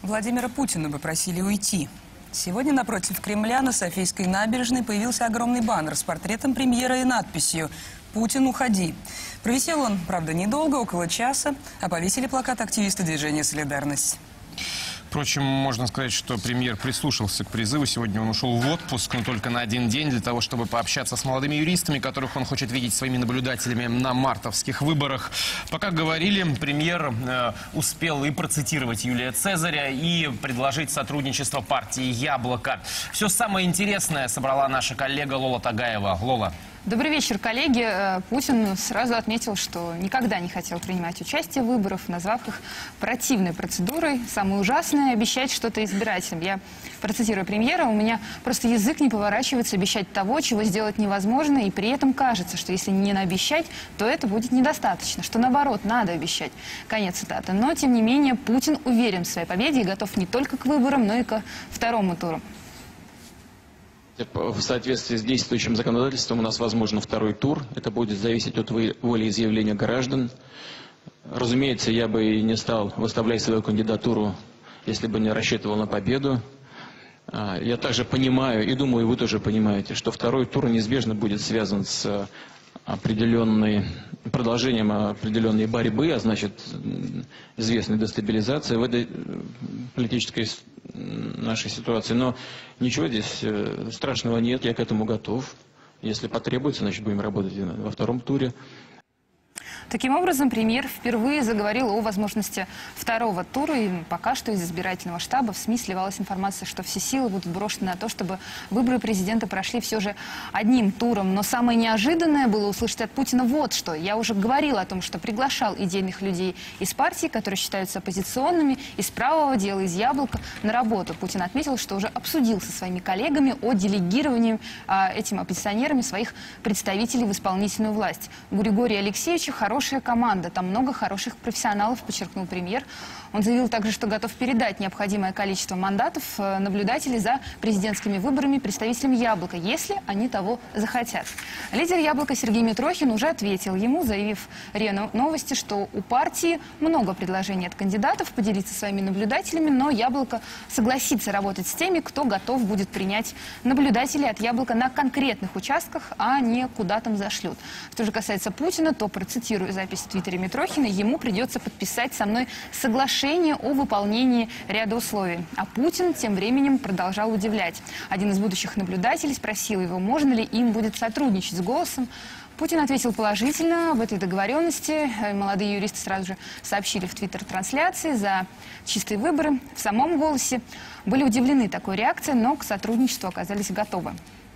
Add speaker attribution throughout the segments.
Speaker 1: Владимира Путина бы просили уйти. Сегодня напротив Кремля на Софийской набережной появился огромный баннер с портретом премьера и надписью «Путин, уходи». Провисел он, правда, недолго, около часа, а повесили плакат активисты движения «Солидарность».
Speaker 2: Впрочем, можно сказать, что премьер прислушался к призыву. Сегодня он ушел в отпуск, но только на один день, для того, чтобы пообщаться с молодыми юристами, которых он хочет видеть своими наблюдателями на мартовских выборах. Пока говорили, премьер успел и процитировать Юлия Цезаря, и предложить сотрудничество партии «Яблоко». Все самое интересное собрала наша коллега Лола Тагаева. Лола.
Speaker 3: Добрый вечер, коллеги. Путин сразу отметил, что никогда не хотел принимать участие в выборах, назвав их противной процедурой. Самое ужасное – обещать что-то избирателям. Я процитирую премьера: «У меня просто язык не поворачивается обещать того, чего сделать невозможно, и при этом кажется, что если не наобещать, то это будет недостаточно, что наоборот, надо обещать». Конец цитаты. Но, тем не менее, Путин уверен в своей победе и готов не только к выборам, но и ко второму туру.
Speaker 4: В соответствии с действующим законодательством у нас возможен второй тур. Это будет зависеть от волеизъявления граждан. Разумеется, я бы и не стал выставлять свою кандидатуру, если бы не рассчитывал на победу. Я также понимаю, и думаю, вы тоже понимаете, что второй тур неизбежно будет связан с продолжением определенной борьбы, а значит, известной дестабилизации в этой политической нашей ситуации. Но ничего здесь страшного нет, я к этому готов. Если потребуется, значит, будем работать во втором туре.
Speaker 3: Таким образом, премьер впервые заговорил о возможности второго тура, и пока что из избирательного штаба в СМИ сливалась информация, что все силы будут брошены на то, чтобы выборы президента прошли все же одним туром. Но самое неожиданное было услышать от Путина вот что. Я уже говорила о том, что приглашал идейных людей из партии, которые считаются оппозиционными, из правого дела, из «Яблока» на работу. Путин отметил, что уже обсудил со своими коллегами о делегировании этим оппозиционерами своих представителей в исполнительную власть. У Григория Алексеевича хорошая команда, там много хороших профессионалов, подчеркнул премьер. Он заявил также, что готов передать необходимое количество мандатов наблюдателей за президентскими выборами представителям «Яблока», если они того захотят. Лидер «Яблока» Сергей Митрохин уже ответил ему, заявив РИА Новости, что у партии много предложений от кандидатов поделиться своими наблюдателями, но «Яблоко» согласится работать с теми, кто готов будет принять наблюдателей от «Яблока» на конкретных участках, а не куда там зашлют. Что же касается Путина, то, процитирую запись в твиттере Митрохина, ему придется подписать со мной соглашение о выполнении ряда условий. А Путин тем временем продолжал удивлять. Один из будущих наблюдателей спросил его, можно ли им будет сотрудничать с «Голосом». Путин ответил положительно об этой договоренности. Молодые юристы сразу же сообщили в твиттер-трансляции за чистые выборы. В самом «Голосе» были удивлены такой реакцией, но к сотрудничеству оказались готовы.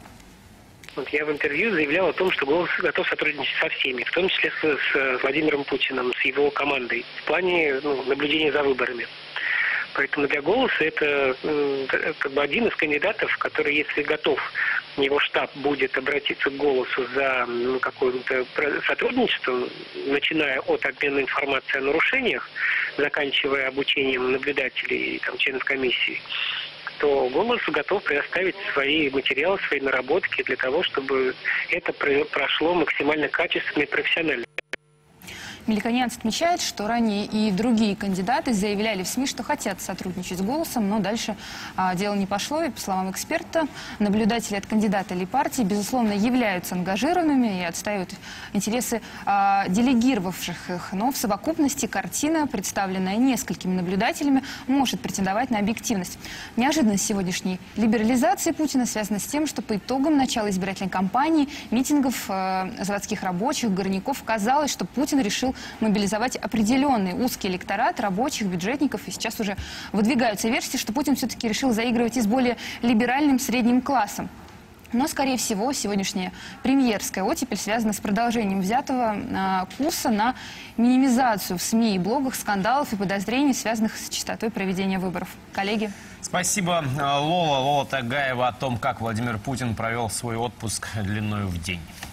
Speaker 5: Я в интервью заявлял о том, что «Голос» готов сотрудничать со всеми, в том числе с Владимиром Путиным, с его командой, в плане наблюдения за выборами. Поэтому для «Голоса» это как бы один из кандидатов, который, если готов, его штаб будет обратиться к «Голосу» за какое-то сотрудничество, начиная от обмена информацией о нарушениях, заканчивая обучением наблюдателей и членов комиссии, то «Голос» готов предоставить свои материалы, свои наработки для того, чтобы это прошло максимально качественно и профессионально.
Speaker 3: Меликонянц отмечает, что ранее и другие кандидаты заявляли в СМИ, что хотят сотрудничать с «Голосом», но дальше дело не пошло. И, по словам эксперта, наблюдатели от кандидата или партии, безусловно, являются ангажированными и отстаивают интересы делегировавших их. Но в совокупности картина, представленная несколькими наблюдателями, может претендовать на объективность. Неожиданность сегодняшней либерализации Путина связана с тем, что по итогам начала избирательной кампании, митингов заводских рабочих, горняков, казалось, что Путин решил мобилизовать определенный узкий электорат рабочих, бюджетников. И сейчас уже выдвигаются версии, что Путин все-таки решил заигрывать и с более либеральным средним классом. Но, скорее всего, сегодняшняя премьерская оттепель связана с продолжением взятого курса на минимизацию в СМИ и блогах скандалов и подозрений, связанных с частотой проведения выборов. Коллеги.
Speaker 2: Спасибо, Лола. Лола Тагаева о том, как Владимир Путин провел свой отпуск длиною в день.